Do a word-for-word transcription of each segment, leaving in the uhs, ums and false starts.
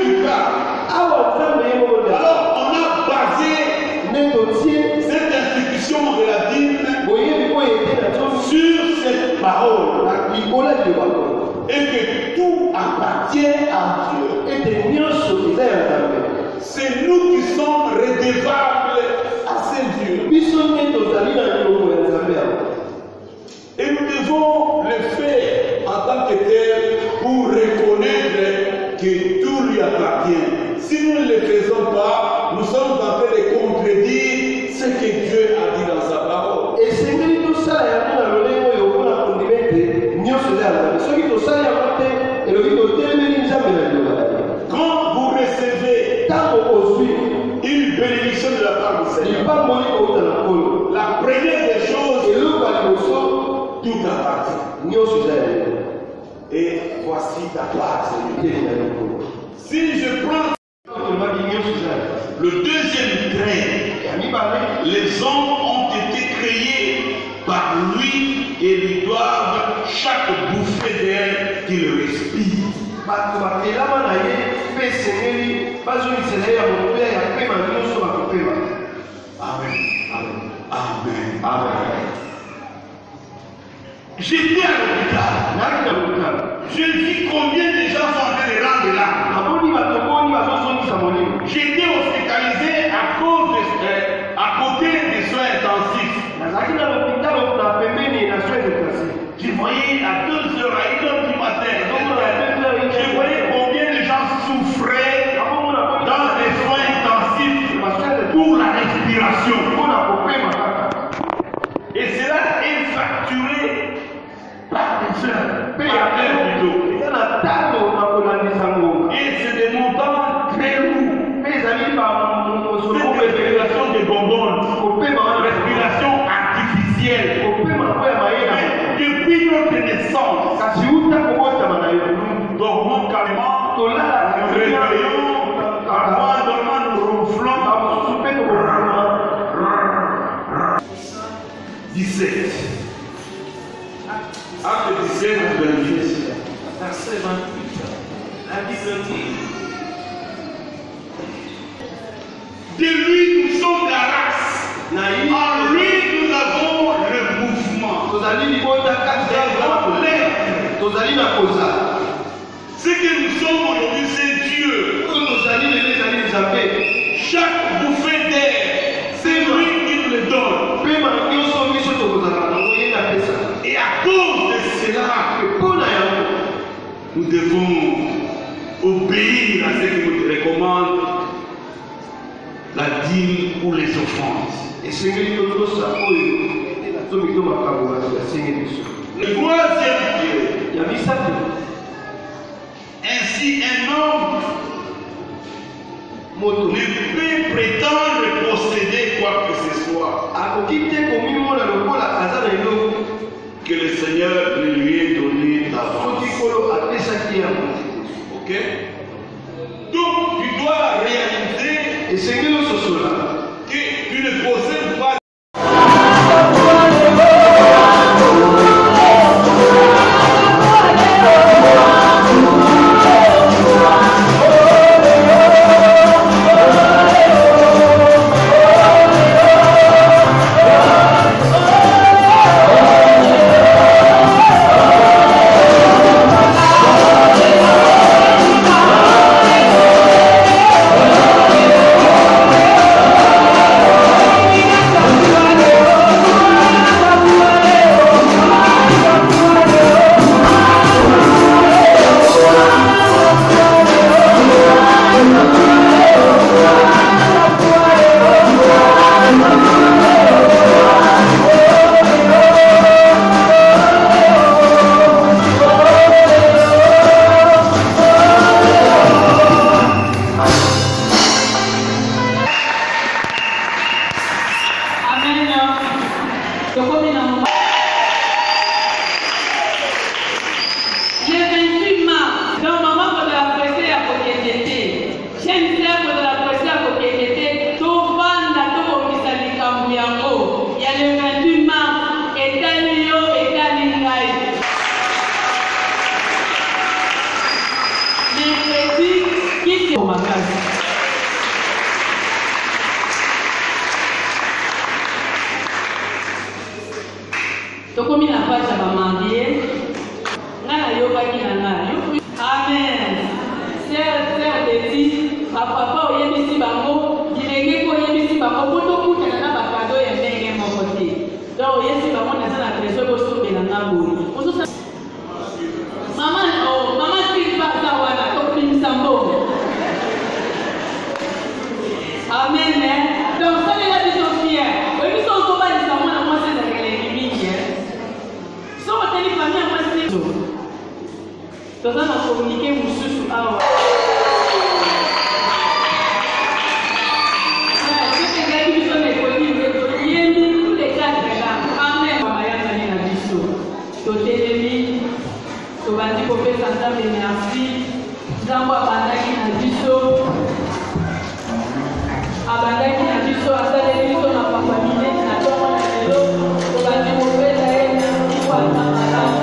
du cas. Alors, on a basé cette institution de la dîme sur cette parole. Et que tout appartient à Dieu. C'est nous qui sommes redevables à ce Dieu. Et nous devons le faire en tant que tel pour reconnaître que tout lui appartient. Si nous ne le faisons pas, nous sommes en train de contredire ce que Dieu a dit dans sa parole. Quand vous recevez une bénédiction de la part du Seigneur, la première des choses, tout appartient. Et voici ta part. Si je prends le deuxième trait, les hommes ont été créés par lui et lui doivent chaque bouffée d'air qu'ils respirent. Amen. Amen. Amen. Amen. J'étais à l'hôpital. Je vis combien de gens sont en train de rendre là. J'étais hospitalisé à cause de, euh, à côté des soins intensifs. Je voyais à deux heures, à une heure du matin, je voyais combien de gens souffraient dans les soins intensifs pour la respiration. Et cela est facturé par des heures, par heure plutôt. Et c'est des montants très lourds. C'est des respirations de bonbonnes, respiration artificielle. Depuis notre naissance, nous dormons calmement, nous réveillons, parfois dormant nous ronflons. dix-sept. Acte dix-sept, vingt-huit. Verset vingt-huit. La Bible dit: de lui nous sommes la race. En lui nous avons le mouvement. Nous avons l'être. Ce que nous sommes aujourd'hui, c'est Dieu. Chaque bouffée d'air, c'est lui qui nous le donne. Et à cause de cela, nous devons obéir à ce que nous recommande la dîme ou les offrandes. Le troisième Dieu. Ainsi, un homme ne peut prétendre posséder quoi que ce soit que le Seigneur ne lui ait donné d'avance. Ok? Donc, tu dois réaliser que tu ne possèdes pas. Oh, Toza na communiquer mususu awa. Tobandi kopesa Nzambe merci. Nzambe abandaki na biso. Abandaki na biso asaleli biso na papa minene na tongo na lelo. Tobandi kopesa ye merci kwa malamu.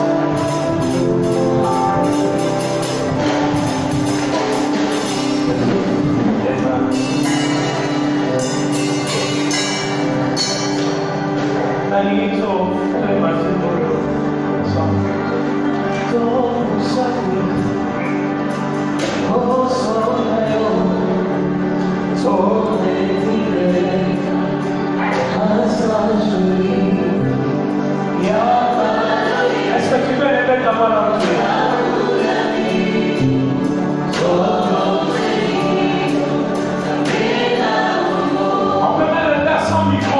Est-ce que tu peux répéter la parole? On peut même le faire sans micro.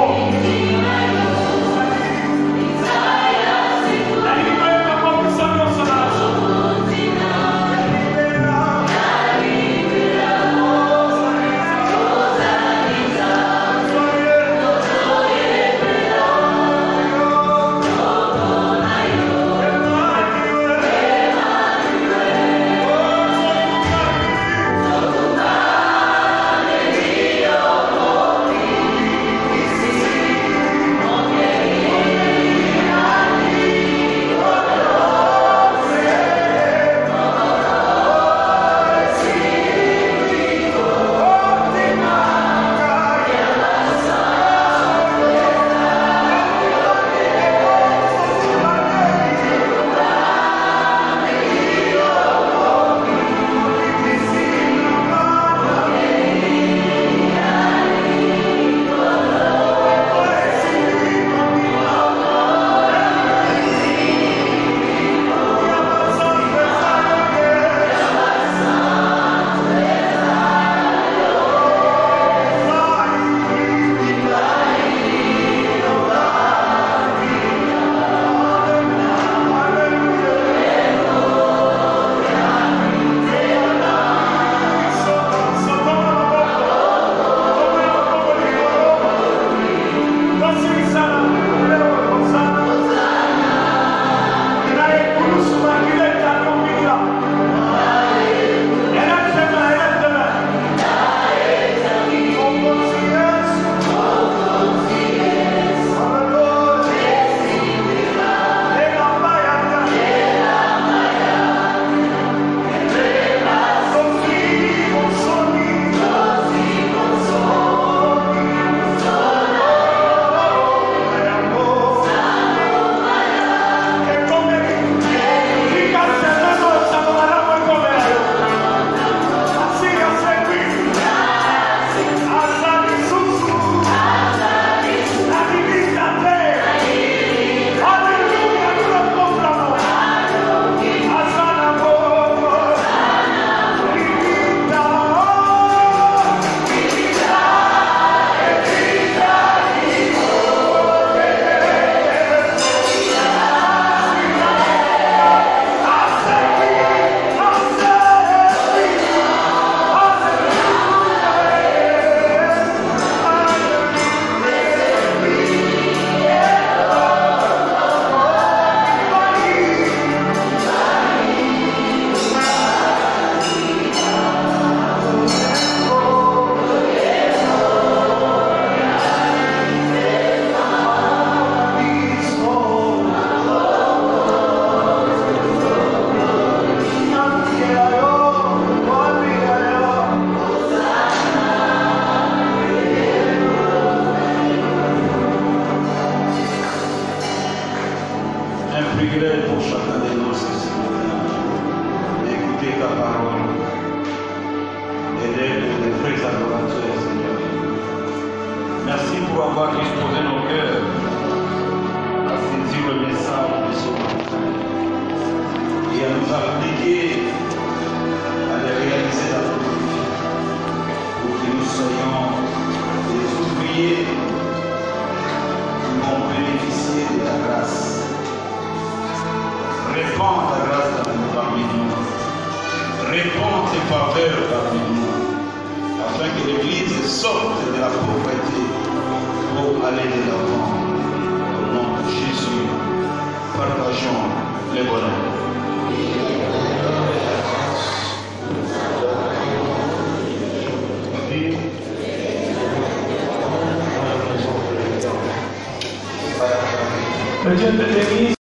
Merci pour avoir disposé nos cœurs à saisir le message de ce matin et à nous appliquer à les réaliser dans notre vie pour que nous soyons des ouvriers qui vont bénéficier de la grâce. Répands ta grâce dans nos familles. faveur parmi nous, afin que l'Église sorte de la pauvreté pour aller de l'avant. Au nom de Jésus, partageons les bonheurs. Le Dieu de l'Église